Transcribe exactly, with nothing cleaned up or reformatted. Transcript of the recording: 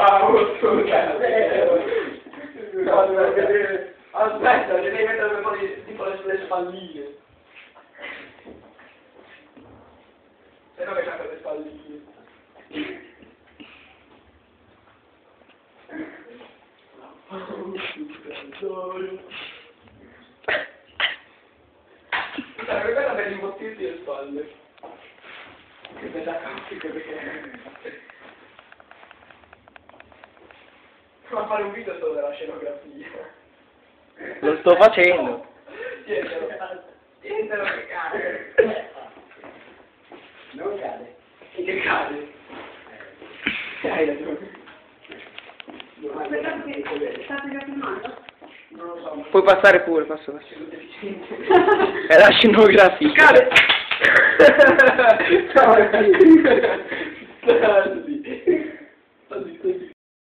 Bravo, scusa. No, devo vedere. Aspetta, devi mettere un po' di tipo le, le spalline. Se no che c'ha le spalline. Dai, guarda per imbottirti le spalle. Che bella grafica perché... Ma fare un video solo della scenografia. Lo sto facendo. Tientelo. Tientelo che cade. Non cade. Che cade? Hai ragione. Aspetta che state già filmando? Non lo so. Puoi passare pure, passo passo. È la scenografia. Cade! Ciao,